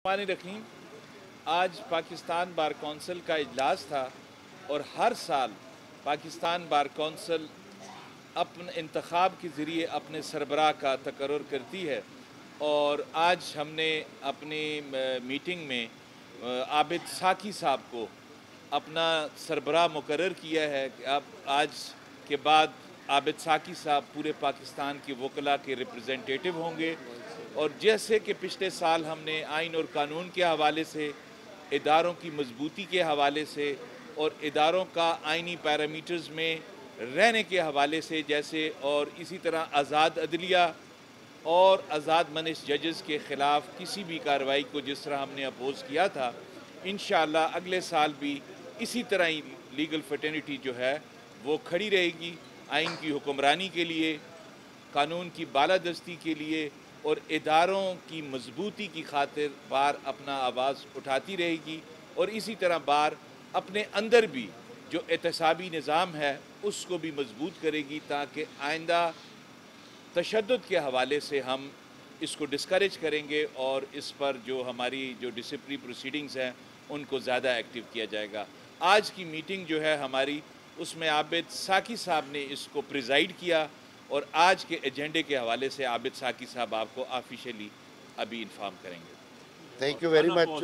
रहीम। आज Pakistan bar council का इजलास था और हर साल पाकिस्तान बार कौंसिल अपने इंतखाब के ज़रिए अपने सरबराह का तकर्रुर करती है और आज हमने अपनी मीटिंग में आबिद साकी साहब को अपना सरबराह मुकर्रर किया है कि अब आज के बाद आबिद साकी साहब पूरे पाकिस्तान के वकला के रिप्रेजेंटेटिव होंगे। और जैसे कि पिछले साल हमने आइन और कानून के हवाले से, इदारों की मजबूती के हवाले से और इदारों का आइनी पैरामीटर्स में रहने के हवाले से जैसे, और इसी तरह आज़ाद अदलिया और आज़ाद मनिश जजेस के ख़िलाफ़ किसी भी कार्रवाई को जिस तरह हमने अपोज़ किया था, इंशाअल्लाह अगले साल भी इसी तरह ही लीगल फ्रेटर्निटी जो है वो खड़ी रहेगी, आइन की हुक्मरानी के लिए, कानून की बालादस्ती के लिए और इदारों की मजबूती की खातिर बार अपना आवाज़ उठाती रहेगी। और इसी तरह बार अपने अंदर भी जो एहतसाबी निज़ाम है उसको भी मजबूत करेगी ताकि आइंदा तशद्दुद के हवाले से हम इसको डिस्करेज करेंगे और इस पर जो हमारी जो डिसिप्लिनरी प्रोसीडिंग्स हैं उनको ज़्यादा एक्टिव किया जाएगा। आज की मीटिंग जो है हमारी, उसमें आबिद साकी साहब ने इसको प्रिजाइड किया और आज के एजेंडे के हवाले से आबिद साकी साहब आपको ऑफिशियली अभी इन्फॉर्म करेंगे। Thank you very much,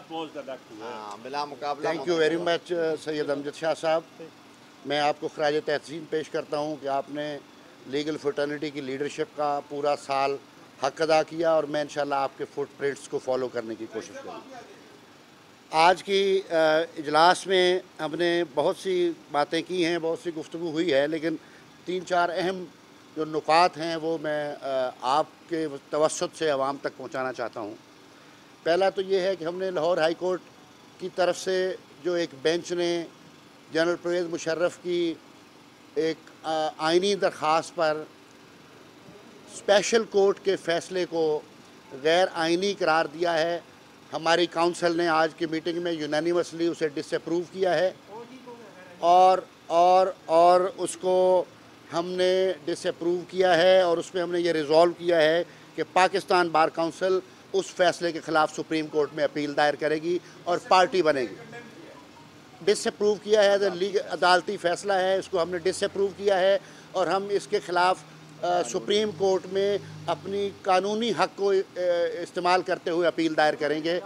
thank you very much Syed Amjad Shah Sahab. मैं आपको खराज तहसीन पेश करता हूँ कि आपने लीगल फ्रेटर्निटी की लीडरशिप का पूरा साल हक अदा किया और मैं इंशाल्लाह आपके फुटप्रिंट्स को फॉलो करने की कोशिश करूँगा। आज की इजलास में हमने बहुत सी बातें की हैं, बहुत सी गुफ्तगू हुई है, लेकिन 3-4 अहम जो नुकात हैं वो मैं आपके तवस्सुत से आवाम तक पहुंचाना चाहता हूं। पहला तो ये है कि हमने लाहौर हाई कोर्ट की तरफ से जो एक बेंच ने जनरल परवेज़ मुशर्रफ की एक आइनी दरख्वास्त पर स्पेशल कोर्ट के फ़ैसले को गैर आइनी करार दिया है, हमारी काउंसिल ने आज की मीटिंग में यूनानिमसली उसे डिसअप्रूव किया है और उसको हमने डिसअप्रूव किया है और उसमें हमने ये रिज़ॉल्व किया है कि पाकिस्तान बार काउंसिल उस फैसले के ख़िलाफ़ सुप्रीम कोर्ट में अपील दायर करेगी और पार्टी बनेगी। डिसअप्रूव किया है, तो लीग अदालती फ़ैसला है, इसको हमने डिसअप्रूव किया है और हम इसके ख़िलाफ़ सुप्रीम कोर्ट में अपनी कानूनी हक़ को इस्तेमाल करते हुए अपील दायर करेंगे।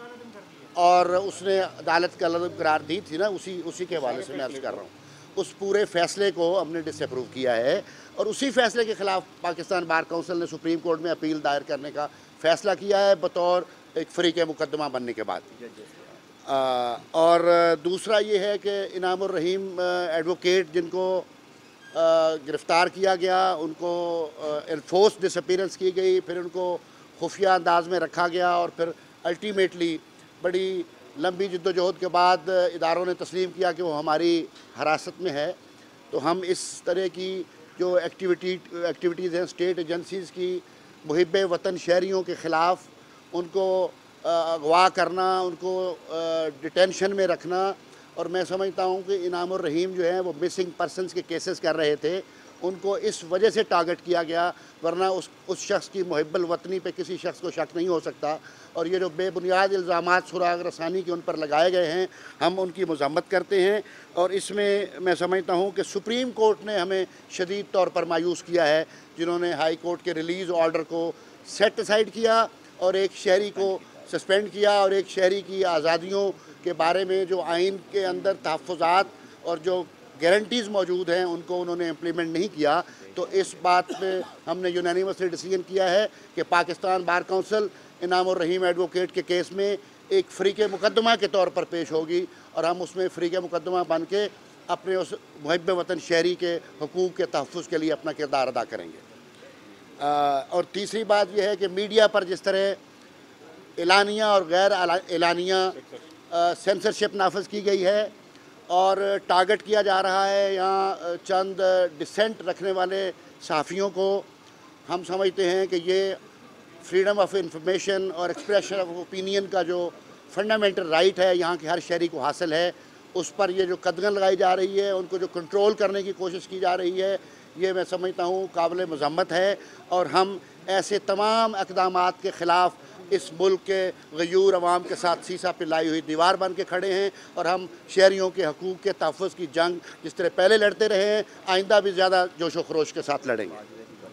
और उसने अदालत का लफ्ज़ करार दी थी ना, उसी के हवाले से मैं अर्ज़ कर रहा हूँ, उस पूरे फ़ैसले को हमने डिसअप्रूव किया है और उसी फ़ैसले के ख़िलाफ़ पाकिस्तान बार काउंसिल ने सुप्रीम कोर्ट में अपील दायर करने का फ़ैसला किया है बतौर एक फ़रीक़ मुक़द्दमा बनने के बाद। और दूसरा ये है कि इनामुर रहीम एडवोकेट जिनको गिरफ़्तार किया गया, उनको एनफोर्स डिसअपीयरेंस की गई, फिर उनको खुफिया अंदाज में रखा गया और फिर अल्टीमेटली बड़ी लंबी जद्दोजहद के बाद इदारों ने तस्लीम किया कि वो हमारी हिरासत में है। तो हम इस तरह की जो एक्टिविटीज़ हैं स्टेट एजेंसीज़ की, मुहिब वतन शहरियों के ख़िलाफ़ उनको अगवा करना, उनको डिटेंशन में रखना, और मैं समझता हूँ कि इनामुर रहीम जो है वो मिसिंग पर्सनस के केसेस कर रहे थे, उनको इस वजह से टारगेट किया गया, वरना उस शख्स की मुहिब्बुल वतनी पे किसी शख्स को शक नहीं हो सकता। और ये जो बेबुनियाद इल्ज़ामात सुराग रसानी के उन पर लगाए गए हैं, हम उनकी मज़म्मत करते हैं। और इसमें मैं समझता हूँ कि सुप्रीम कोर्ट ने हमें शदीद तौर पर मायूस किया है, जिन्होंने हाई कोर्ट के रिलीज़ ऑर्डर को सेट असाइड किया और एक शहरी को सस्पेंड किया और एक शहरी की आज़ादियों के बारे में जो आइन के अंदर तहफ़्फ़ुज़ात और जो गारंटीज़ मौजूद हैं उनको उन्होंने इम्प्लीमेंट नहीं किया। तो इस बात में हमने यूनानिमसली डिसीजन किया है कि Pakistan bar council Inamur Rahim advocate के केस में एक फ़रीक़ मुक़द्दमा के तौर पर पेश होगी और हम उसमें फ़रीक़ मुक़द्दमा बन के अपने उस मुहिब वतन शहरी के हकूक़ के तहफ़्फ़ुज़ के लिए अपना किरदार अदा करेंगे। और तीसरी बात यह है कि मीडिया पर जिस तरह एलानिया और गैर एलानिया सेंसरशिप नाफिज की गई है और टारगेट किया जा रहा है यहाँ चंद डिसेंट रखने वाले सहाफ़ियों को, हम समझते हैं कि ये फ्रीडम ऑफ इंफॉर्मेशन और एक्सप्रेशन ऑफ ओपिनियन का जो फंडामेंटल राइट है यहाँ के हर शहरी को हासिल है, उस पर ये जो कदगन लगाई जा रही है, उनको जो कंट्रोल करने की कोशिश की जा रही है, ये मैं समझता हूँ काबिल मज़म्मत है। और हम ऐसे तमाम इक़दामात के ख़िलाफ़ इस मुल्क के गयूर अवाम के साथ सीसा पिलाई हुई दीवार बन के खड़े हैं और हम शहरियों के हकूक़ के तहफ़्फ़ुज़ की जंग जिस तरह पहले लड़ते रहे हैं आइंदा भी ज़्यादा जोश व खरोश के साथ लड़ेंगे।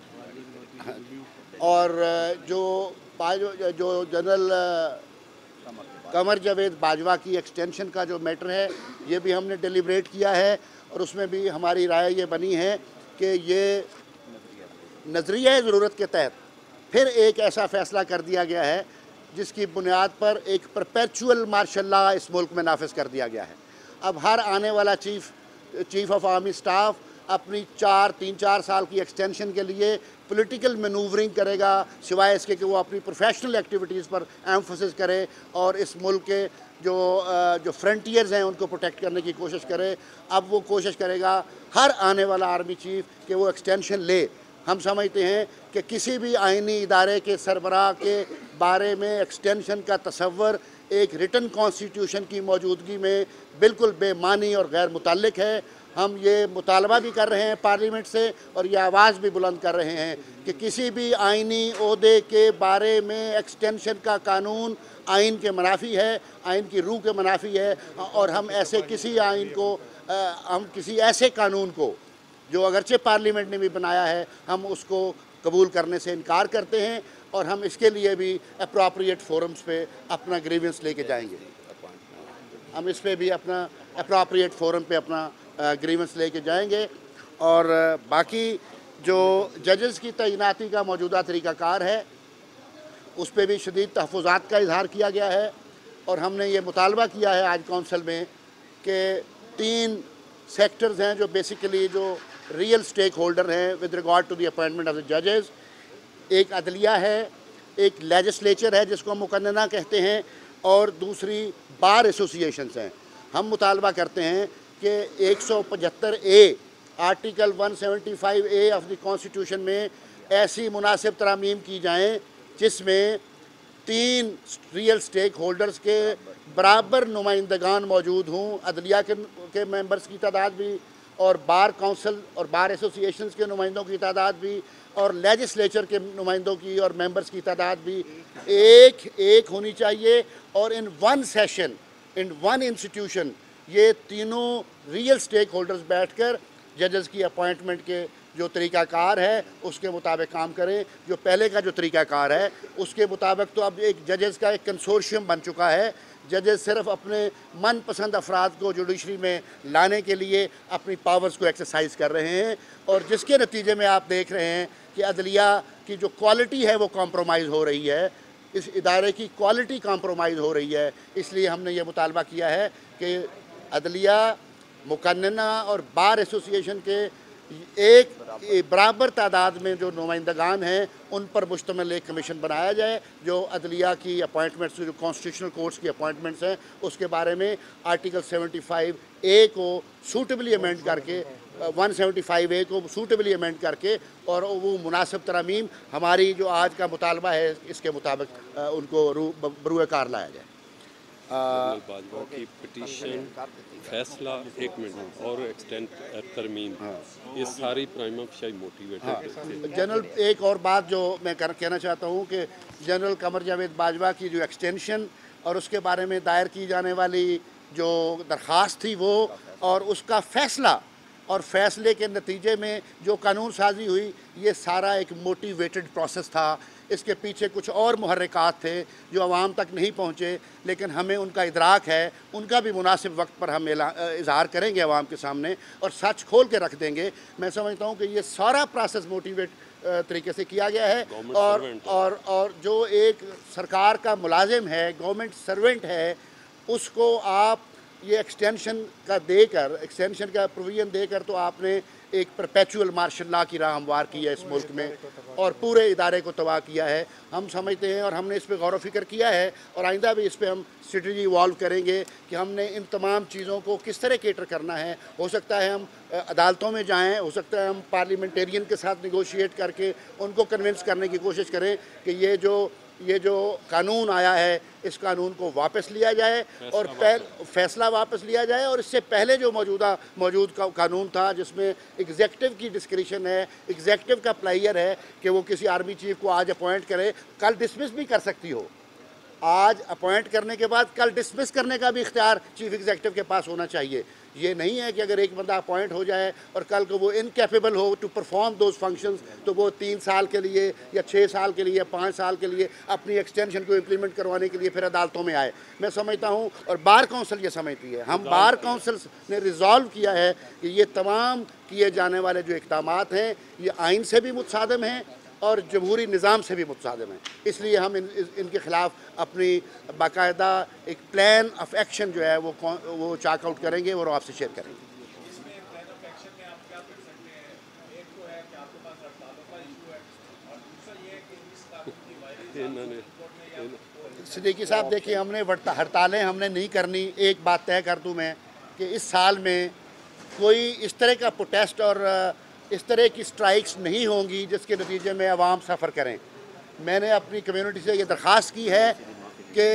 और जो जनरल कमर जावेद बाजवा की एक्सटेंशन का जो मैटर है ये भी हमने डिलिब्रेट किया है और उसमें भी हमारी राय ये बनी है कि ये नज़रिया ज़रूरत के तहत फिर एक ऐसा फ़ैसला कर दिया गया है जिसकी बुनियाद पर एक परपेचुअल मार्शल लॉ इस मुल्क में नाफिज कर दिया गया है। अब हर आने वाला चीफ ऑफ आर्मी स्टाफ अपनी 3-4 साल की एक्सटेंशन के लिए पॉलिटिकल मैनूवरिंग करेगा सिवाय इसके कि वो अपनी प्रोफेशनल एक्टिविटीज़ पर एम्फोसिस करे और इस मुल्क के जो फ्रंटियर्स हैं उनको प्रोटेक्ट करने की कोशिश करे। अब वो कोशिश करेगा हर आने वाला आर्मी चीफ कि वो एक्सटेंशन ले। हम समझते हैं कि किसी भी आइनी इदारे के सरबराह के बारे में एक्सटेंशन का तसव्वुर एक रिटन कॉन्स्टिट्यूशन की मौजूदगी में बिल्कुल बेमानी और गैर मुतल्लिक है। हम ये मुतालबा भी कर रहे हैं पार्लियामेंट से और ये आवाज़ भी बुलंद कर रहे हैं कि किसी भी आइनी ओहदे के बारे में एक्सटेंशन का कानून आइन के मुनाफी है, आइन की रूह के मुनाफी है और हम किसी ऐसे कानून को जो अगरचे पार्लियामेंट ने भी बनाया है हम उसको कबूल करने से इनकार करते हैं और हम इसके लिए भी अप्रोप्रिएट फोरम्स पे अपना ग्रीवेंस लेके जाएंगे। हम इस पे भी अपना अप्रोप्रिएट फोरम पे अपना ग्रीवेंस लेके जाएंगे। और बाकी जो जजेस की तैनाती का मौजूदा तरीक़ाकार है उस पर भी शदीद तहफ़्फ़ुज़ात का इजहार किया गया है और हमने ये मुतालबा किया है आज कौंसल में कि 3 सेक्टर्स हैं जो बेसिकली जो रियल स्टेक होल्डर हैं with regard to the appointment of the जजेस। एक अदलिया है, एक लेजिस्लेचर है जिसको हम मुकन्नना कहते हैं और दूसरी बार एसोसिएशंस हैं। हम मुतालबा करते हैं कि 175A article 175A of the constitution में ऐसी मुनासिब तरामीम की जाएँ जिसमें 3 रियल स्टेक होल्डर्स के बराबर नुमाइंदगान मौजूद हों, अदलिया के मेंबर्स की तादाद भी और बार काउंसिल और बार एसोसिएशंस के नुमाइंदों की तादाद भी और लेजिस्लेचर के नुमाइंदों की और मेंबर्स की तादाद भी एक होनी चाहिए और in one session in one institution ये तीनों रियल स्टेक होल्डर्स बैठकर जजेस की अपॉइंटमेंट के जो तरीक़ाकार है उसके मुताबिक काम करें। जो पहले का जो तरीक़ाकार है उसके मुताबिक तो अब एक जजेस का एक कंसोर्शियम बन चुका है। जजेस सिर्फ अपने मनपसंद अफराद को जुडिशरी में लाने के लिए अपनी पावर्स को एक्सरसाइज कर रहे हैं और जिसके नतीजे में आप देख रहे हैं कि अदलिया की जो क्वालिटी है वो कॉम्प्रोमाइज़ हो रही है, इस इदारे की क्वालिटी कॉम्प्रोमाइज़ हो रही है। इसलिए हमने ये मुतालबा किया है कि अदलिया, मुकन्नना और बार एसोसिएशन के एक बराबर तादाद में जो नुमाइंदगान हैं उन पर मुश्तमिल एक कमीशन बनाया जाए जो अदलिया की अपॉइंटमेंट्स जो कॉन्स्टिट्यूशनल कोर्ट्स की अपॉइंटमेंट्स हैं उसके बारे में आर्टिकल 75A को सूटेबली अमेंड करके 175A को सूटेबली अमेंड करके और वो मुनासिब तरामीम हमारी जो आज का मुतालबा है इसके मुताबिक उनको बरूए कार लाया जाए। बाजवा की पिटीशन, फैसला, 1 मिनट और एक्सटेंट तरमीम ये सारी प्राइमा फाई मोटिवेटेड। जनरल एक और बात जो मैं कहना चाहता हूँ कि जनरल कमर जावेद बाजवा की जो एक्सटेंशन और उसके बारे में दायर की जाने वाली जो दरख्वास्त थी वो और उसका फ़ैसला और फैसले के नतीजे में जो कानून साजी हुई ये सारा एक मोटिवेटेड प्रोसेस था। इसके पीछे कुछ और मुहर्रिकात थे जो आवाम तक नहीं पहुँचे लेकिन हमें उनका इदराक है, उनका भी मुनासिब वक्त पर हम इजहार करेंगे आवाम के सामने और सच खोल के रख देंगे। मैं समझता हूँ कि ये सारा प्रोसेस मोटिवेट तरीके से किया गया है और जो एक सरकार का मुलाजिम है, गवर्नमेंट सर्वेंट है, उसको आप ये एक्सटेंशन का प्रोविज़न देकर तो आपने एक परपेचुअल मार्शल लॉ की राह हमवार की है इस मुल्क में और पूरे इदारे को तबाह किया है। हम समझते हैं और हमने इस पर गौर व फिक्र किया है और आइंदा भी इस पर हम स्ट्रेटजी इवॉल्व करेंगे कि हमने इन तमाम चीज़ों को किस तरह केटर करना है। हो सकता है हम अदालतों में जाएं, हो सकता है हम पार्लियामेंटेरियन के साथ निगोशिएट करके उनको कन्विंस करने की कोशिश करें कि ये जो कानून आया है इस कानून को वापस लिया जाए और फैसला वापस लिया जाए और इससे पहले जो मौजूद कानून था जिसमें एग्जेक्टिव की डिस्क्रिशन है, एग्जेक्टिव का प्लेयर है कि वो किसी आर्मी चीफ को आज अपॉइंट करे, कल डिसमिस भी कर सकती हो। आज अपॉइंट करने के बाद कल डिसमिस करने का भी इख्तियार चीफ एग्जीक्यूटिव के पास होना चाहिए। ये नहीं है कि अगर एक बंदा अपॉइंट हो जाए और कल को वो इनकैपेबल हो टू परफॉर्म दोज फंक्शंस तो वो 3 साल के लिए या 6 साल के लिए या 5 साल के लिए अपनी एक्सटेंशन को इम्प्लीमेंट करवाने के लिए फिर अदालतों में आए। मैं समझता हूँ और बार काउंसिल ये समझती है, हम बार काउंसिल ने रिजॉल्व किया है कि ये तमाम किए जाने वाले जो इक़दामात हैं ये आइन से भी मुतसादम हैं और जमहूरी निज़ाम से भी मुतसादम है। इसलिए हम इनके ख़िलाफ़ अपनी बाकायदा एक प्लान ऑफ एक्शन जो है वो चाक आउट करेंगे और आपसे शेयर करेंगे। सिद्दीकी साहब देखिए, हमने हड़तालें हमने नहीं करनी। एक बात तय कर दूँ मैं कि इस साल में कोई इस तरह का प्रोटेस्ट और इस तरह की स्ट्राइक्स नहीं होंगी जिसके नतीजे में आवाम सफ़र करें। मैंने अपनी कम्युनिटी से ये दरख्वास्त की है कि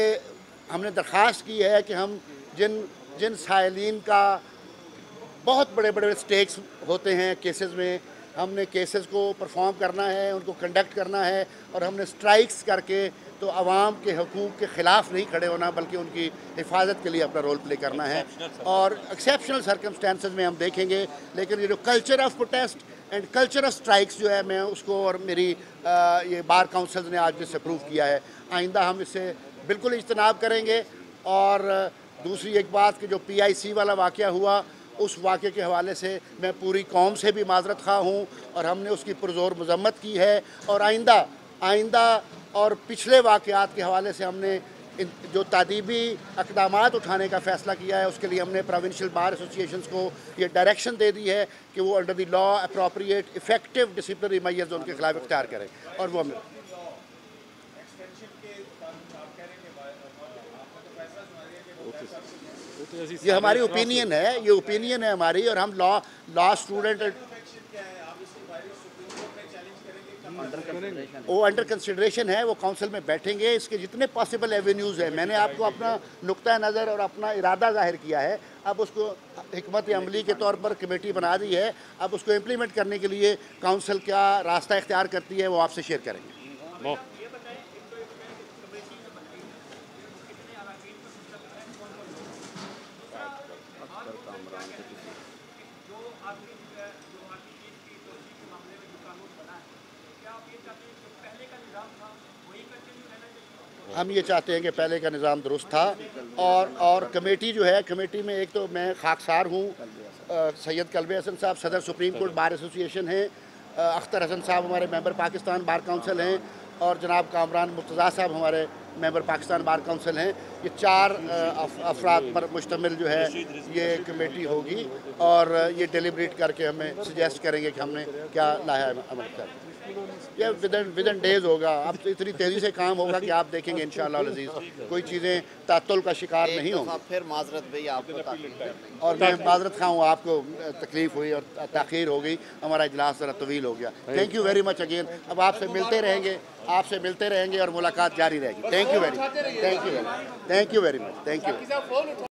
हम जिन साइलिन का बहुत बड़े बड़े स्टेक्स होते हैं केसेस में, हमने केसेस को परफॉर्म करना है, उनको कंडक्ट करना है और हमने स्ट्राइक्स करके तो आवाम के हकूक़ के ख़िलाफ़ नहीं खड़े होना बल्कि उनकी हिफाजत के लिए अपना रोल प्ले करना है। और एक्सेप्शनल सर्कमस्टेंसेस में हम देखेंगे, लेकिन ये जो culture of protest and culture of strikes जो है, मैं उसको और मेरी ये बार काउंसिल ने आज डिसअप्रूव किया है। आइंदा हम इससे बिल्कुल इज्तनाब करेंगे। और दूसरी एक बात कि जो PIC वाला वाक़या हुआ, उस वाक़े के हवाले से मैं पूरी कौम से भी माज़रत ख़्वाह हूँ और हमने उसकी पुरज़ोर मज़म्मत की है। और आइंदा और पिछले वाक़यात के हवाले से हमने जो तादीबी इक़दामात उठाने का फ़ैसला किया है उसके लिए हमने प्रोविंशियल बार एसोसिएशंस को ये डायरेक्शन दे दी है कि वो under the law appropriate effective disciplinary measures उनके ख़िलाफ़ इख्तियार करें। और वो हमें ये हमारी ओपिनियन है, हमारी। और हम लॉ स्टूडेंट वो अंडर कंसिडरेशन है, वो काउंसिल में बैठेंगे। इसके जितने पॉसिबल एवेन्यूज़ हैं, मैंने आपको अपना नुक्ता नज़र और अपना इरादा जाहिर किया है। अब उसको हिकमत अमली के तौर पर कमेटी बना दी है, अब उसको इम्प्लीमेंट करने के लिए काउंसिल क्या रास्ता इख्तियार करती है वो आपसे शेयर करेंगे। हम ये चाहते हैं कि पहले का निज़ाम दुरुस्त था। और कमेटी जो है, कमेटी में एक तो मैं खाकसार हूँ, सैयद कल्बे हसन साहब सदर सुप्रीम कोर्ट बार एसोसिएशन हैं, अख्तर हसन साहब हमारे मेंबर पाकिस्तान बार काउंसिल हैं और जनाब कामरान मुर्तज़ा साहब हमारे मेंबर पाकिस्तान बार काउंसिल हैं। ये 4 अफराद पर मुश्तमिल जो है ये कमेटी होगी और ये डिलिब्रेट करके हमें सजेस्ट करेंगे कि हमने क्या लाया अमल कर। ये विदिन डेज होगा। अब तो इतनी तेज़ी से काम होगा कि आप देखेंगे इंशाअल्लाह अज़ीज़ कोई चीज़ें तातुल का शिकार नहीं होंगी। फिर माजरत भाई आपको और मैं माजरत खाऊँ, आपको तकलीफ़ हुई और ताख़ीर हो गई, हमारा इजलास ज़रा तवील हो गया। Thank you very much again. अब आपसे मिलते रहेंगे और मुलाकात जारी रहेगी। Thank you very much.